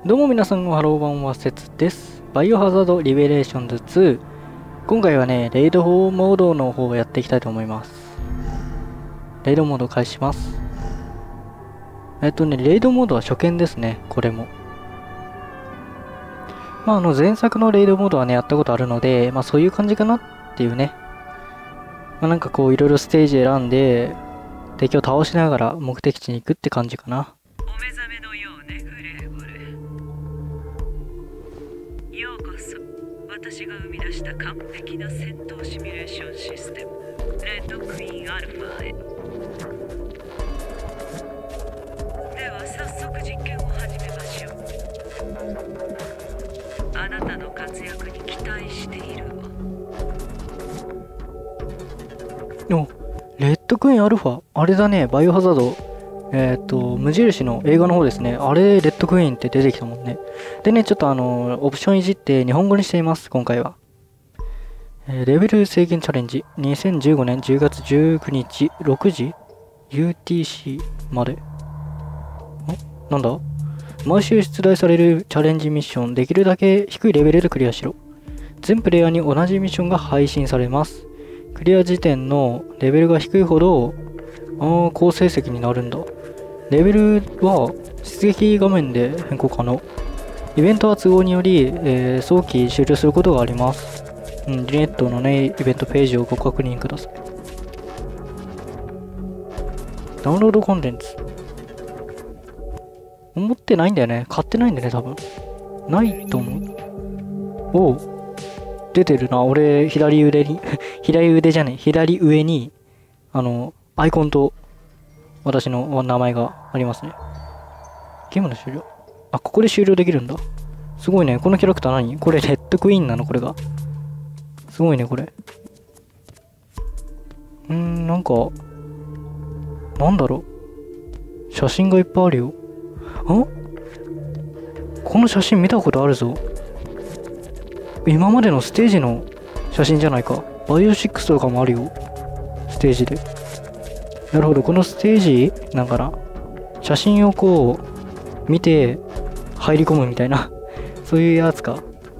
どうも皆さん、ハローバンはせつです。バイオハザードリベレーションズ2。今回はね、レイドモードの方をやっていきたいと思います。レイドモード開始します。レイドモードは初見ですね、これも。前作のレイドモードはね、やったことあるので、そういう感じかなっていうね。なんかこう、いろいろステージ選んで、敵を倒しながら目的地に行くって感じかな。 お目覚めのようね、グレーゴル。ようこそ、私が生み出した完璧な戦闘シミュレーションシステム、レッドクイーンアルファへ。では早速実験を始めましょう。あなたの活躍に期待しているわ。 お、レッドクイーンアルファ、あれだね、バイオハザード。無印の映画の方ですね。あれ、レッドクイーンって出てきたもんね。でね、ちょっとオプションいじって日本語にしています、今回は。レベル制限チャレンジ。2015年10月19日6時 UTC まで。なんだ？毎週出題されるチャレンジミッション、できるだけ低いレベルでクリアしろ。全プレイヤーに同じミッションが配信されます。クリア時点のレベルが低いほど、高成績になるんだ。レベルは出撃画面で変更可能。イベントは都合により、早期終了することがあります。リネットのね、イベントページをご確認ください。ダウンロードコンテンツ。持ってないんだよね。買ってないんだよね、多分。ないと思う。おう。出てるな。俺、左上に、左上に、アイコンと、私の名前がありますね。ゲームの終了。あ、ここで終了できるんだ。すごいね。このキャラクター何？これ、レッドクイーンなのこれが。すごいね、これ。なんか、なんだろう。写真がいっぱいあるよ。この写真見たことあるぞ。今までのステージの写真じゃないか。バイオ6とかもあるよ。ステージで。なるほど、このステージなんかな。写真をこう、見て、入り込むみたいな。そういうやつか。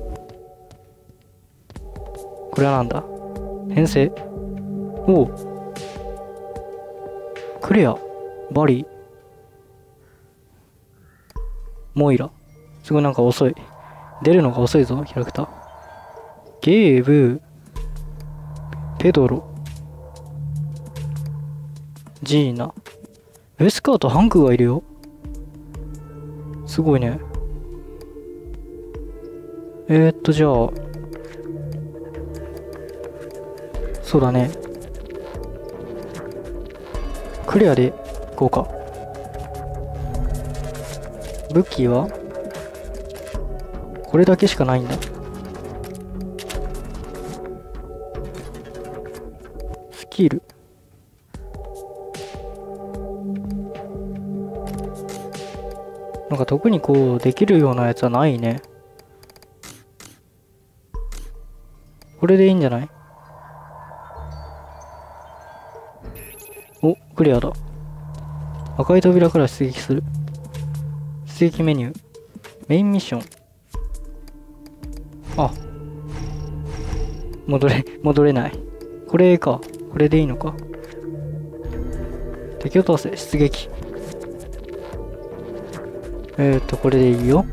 これはなんだ？編成。おう。クレア。バリー。モイラ。すごいなんか遅い。出るのが遅いぞ、キャラクター。ゲーブ。ペドロ。ジーナ。ウェスカーとハンクがいるよ。すごいね。じゃあ。そうだね。クリアで行こうか。武器はこれだけしかないんだ。スキル。なんか特にこうできるようなやつはないね。これでいいんじゃない？お、クリアだ。赤い扉から出撃する。出撃メニュー。メインミッション。あ。戻れない。これか。これでいいのか。敵を倒せ。出撃。これでいいよ。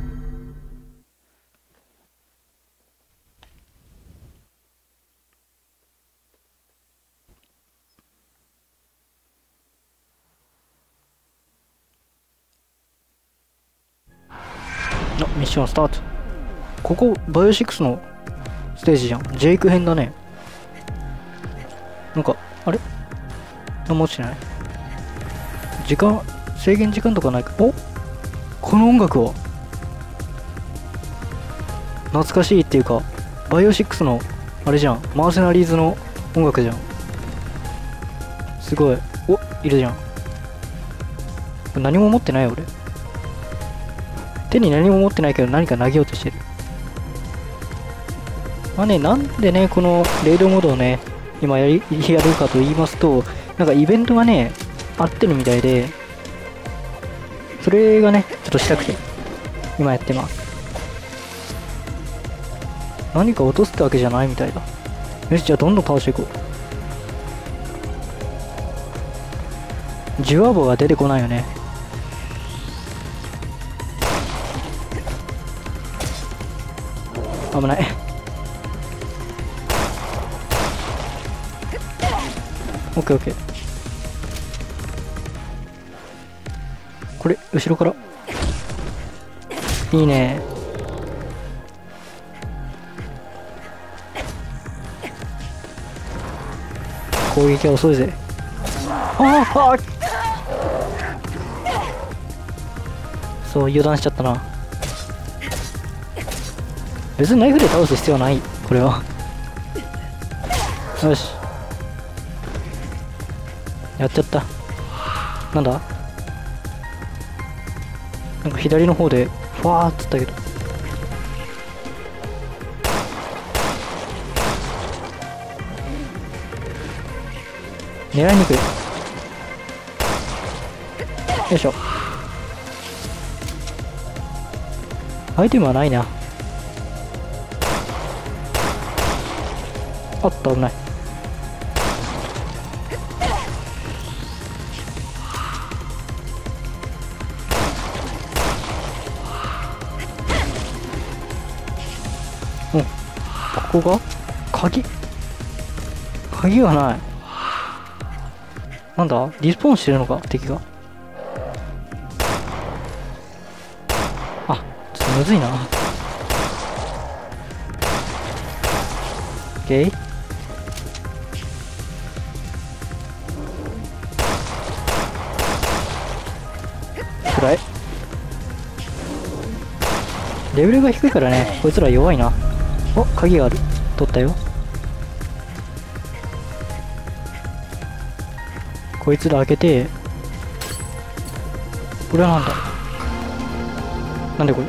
ミッションスタート。ここ、バイオ6のステージじゃん。ジェイク編だね。なんか、あれ何も落ちてない。制限時間とかないか。お、この音楽は懐かしいっていうか、バイオ6の、あれじゃん。マーセナリーズの音楽じゃん。すごい。お、いるじゃん。何も持ってない俺。手に何も持ってないけど何か投げようとしてる。なんでね、このレイドモードをね、今やるかと言いますと、なんかイベントがね、合ってるみたいで、それがね、ちょっとしたくて。 今やってます。何か落とすってわけじゃないみたいだ。よし、じゃあどんどん倒していこう。ジュワボが出てこないよね。危ない。オッケーオッケー。これ後ろから。いいね。攻撃は遅いぜ。ああ、そう、油断しちゃったな。別にナイフで倒す必要はない、これは。よし、やっちゃった。なんだ、なんか左の方でファーっつったけど、狙いにくい。よいしょ。アイテムはないな。あった、危ない。うん、ここが鍵がない。なんだ、リスポーンしてるのか、敵が。あ、ちょっとむずいな。オッケー。暗い。レベルが低いからね、こいつら弱いな。お、鍵がある。取ったよ。こいつら開けて、これはなんだ、なんでこれ、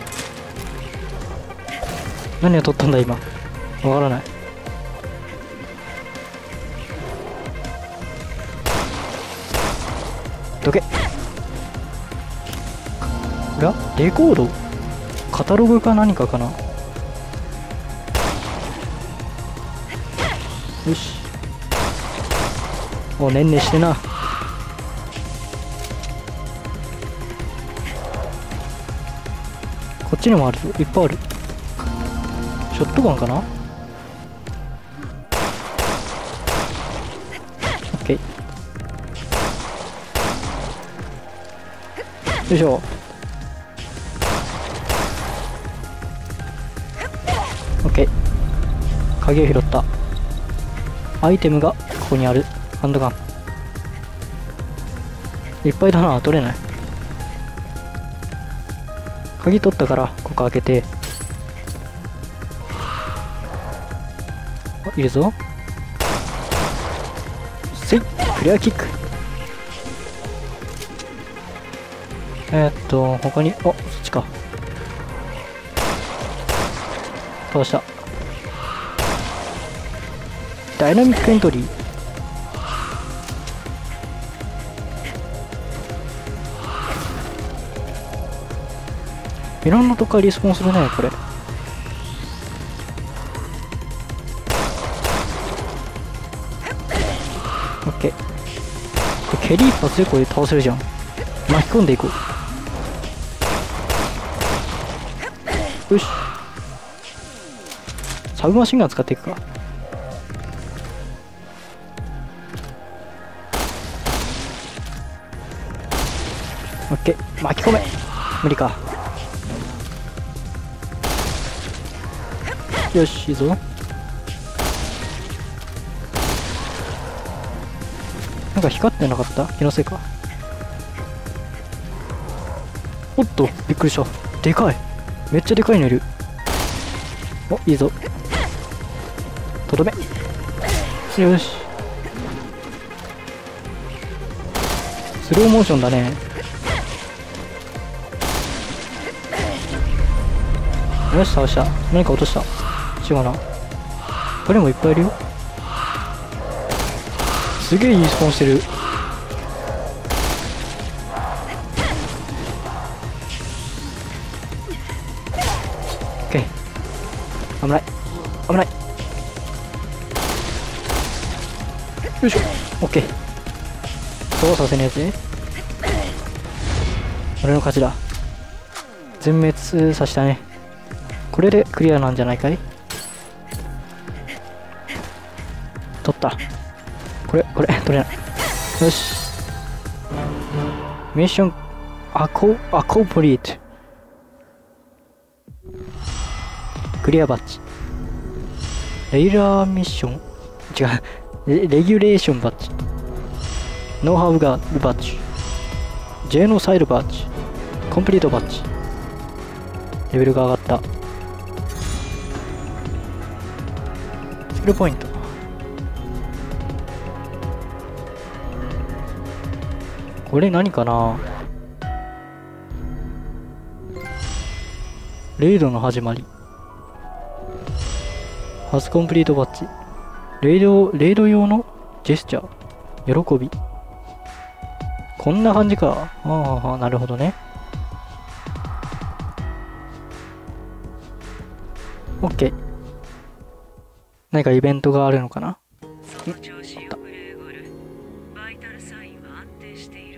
何を取ったんだ今、わからない。どけ。これはレコード、カタログか何かかな。よし、お、ねんねしてな。こっちにもあるぞ、いっぱいある。ショットガンかな。オッケー。よいしょ。オッケー。鍵を拾った。アイテムがここにある。ハンドガンいっぱいだな。取れない。鍵取ったからここ開けて、いるぞ。せい、クリアキック。他に、そっちか。倒した。ダイナミックエントリー。いろんなとこからリスポーンするね、これ。オッケー。ケリー一発でこれ倒せるじゃん。巻き込んでいこう。よし。サブマシンガン使っていくか。オッケー。巻き込め。無理か。よし、いいぞ。なんか光ってなかった？気のせいか。おっと、びっくりした。でかい。めっちゃでかいのいる。お、いいぞ。とどめ。よし。スローモーションだね。よし、倒した。何か落とした。違うな。これもいっぱいいるよ。すげえいいスポーンしてる。 そうさせねえぜ。俺の勝ちだ。全滅させたね。これでクリアなんじゃないかい。取った。これ取れない。よし。ミッションアコンプリート。クリアバッジ。レギュラーミッション違う。レギュレーションバッジ。ノウハウがバッジ。ジェノサイドバッジ。コンプリートバッジ。レベルが上がった。スキルポイント。これ何かな。レイドの始まり。初コンプリートバッジ。レイド用のジェスチャー。喜び。こんな感じか。ああ、なるほどね。オッケー。何かイベントがあるのかな。 その調子よグレーゴル。バイタルサインは安定している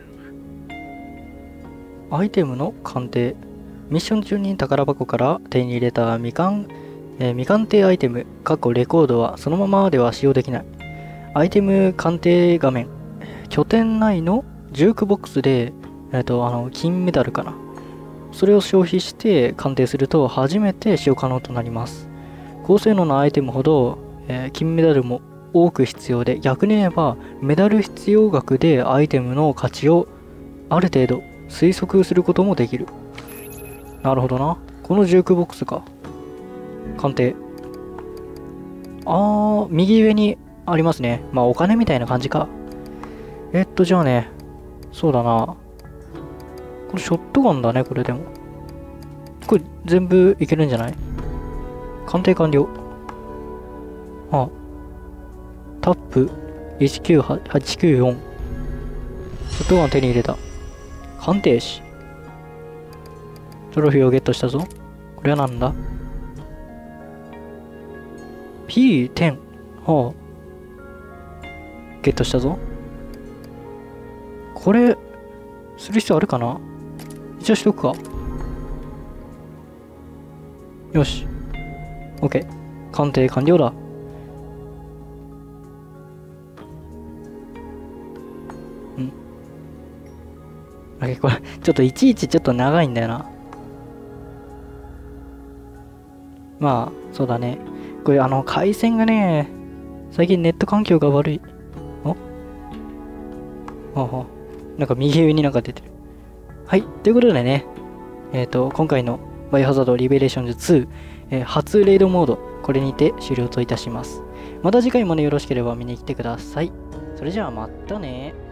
わ。 アイテムの鑑定。ミッション中に宝箱から手に入れた未鑑定アイテム、レコードはそのままでは使用できない。アイテム鑑定画面。拠点内のジュークボックスで、金メダルかな。それを消費して鑑定すると初めて使用可能となります。高性能なアイテムほど、金メダルも多く必要で、逆に言えばメダル必要額でアイテムの価値をある程度推測することもできる。なるほどな。このジュークボックスか。鑑定。右上にありますね。まあお金みたいな感じか。じゃあね。そうだな。これショットガンだね、これでも。これ全部いけるんじゃない？鑑定完了。タップ198894。ショットガン手に入れた。鑑定士。トロフィーをゲットしたぞ。これはなんだ？ P10。ゲットしたぞ。これ、する必要あるかな？一応しとくか。よし。OK。鑑定完了だ。これ、ちょっといちいちちょっと長いんだよな。まあ、そうだね。これ回線がね、最近ネット環境が悪い。なんか右上になんか出てる。はい。ということでね、今回のバイオハザードリベレーションズ2、初レイドモード、これにて終了といたします。また次回もね、よろしければ見に来てください。それじゃあまたね。